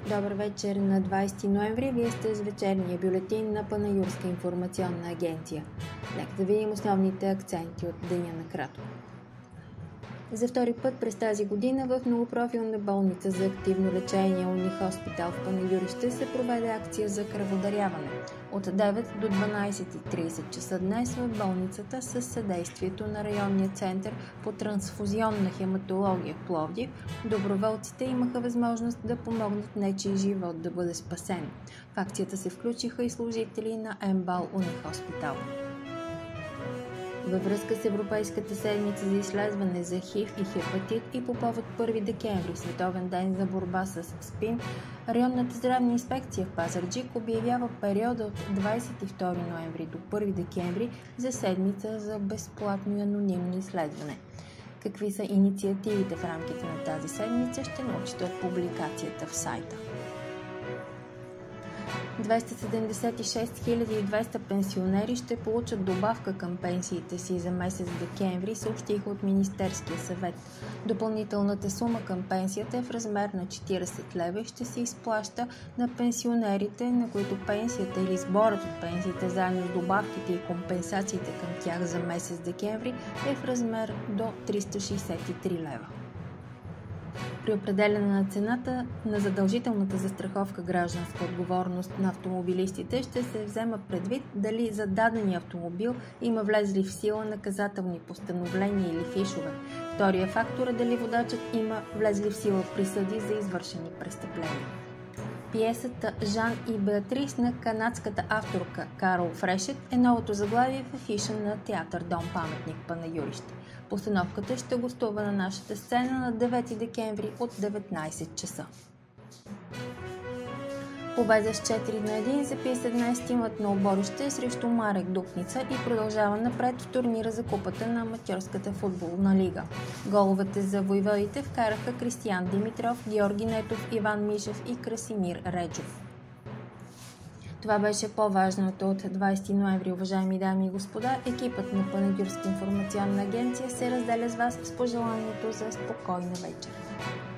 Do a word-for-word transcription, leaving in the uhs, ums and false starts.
Добър вечер на двадесети ноември. Вие сте с вечерния бюлетин на Панайурска информационна агенция. Нека да видим основните акценти от деня накратко. За втори път през тази година в многопрофилна болница за активно лечение Уни-хоспитал в Панайурище се проведе акция за кръводаряване. От девет до дванадесет и тридесет часа днес в болницата със съдействието на районния център по трансфузионна хематология в Пловдив, доброволците имаха възможност да помогнат нечий живот да бъде спасен. В акцията се включиха и служители на МБАЛ Уни-хоспитал. Във връзка с Европейската седмица за изследване за ХИВ и хепатит и по повод първи декември, Световен ден за борба с СПИН, районната здравна инспекция в Пазарджик обявява периода от двадесет и втори ноември до първи декември за седмица за безплатно и анонимно изследване. Какви са инициативите в рамките на тази седмица, ще научите от публикацията в сайта. двеста седемдесет и шест хиляди и двеста пенсионери ще получат добавка към пенсиите си за месец декември, съобщиха от Министерския съвет. Допълнителната сума към пенсията е в размер на четиридесет лева и ще се изплаща на пенсионерите, на които пенсията или сборът от пенсиите заедно с добавките и компенсациите към тях за месец декември е в размер до триста шестдесет и три лева. При определяне на цената на задължителната застраховка гражданска отговорност на автомобилистите ще се взема предвид дали за дадения автомобил има влезли в сила наказателни постановления или фишове. Втория фактор е дали водачът има влезли в сила присъди за извършени престъпления. Пиесата «Жан и Беатрис» на канадската авторка Карол Фрешет е новото заглавие в афиша на театър Дом паметник Панайурище. Постановката ще гостува на нашата сцена на девети декември от деветнадесет часа. Победа с четири на един записа днес тимът на Оборище срещу Марек Дупница и продължава напред в турнира за купата на аматьорската футболна лига. Головете за войводите вкараха Кристиян Димитров, Георги Нетов, Иван Мишев и Красимир Реджов. Това беше по-важното от двадесети ноември, уважаеми дами и господа. Екипът на Панайурска информационна агенция се разделя с вас с пожеланието за спокойна вечер.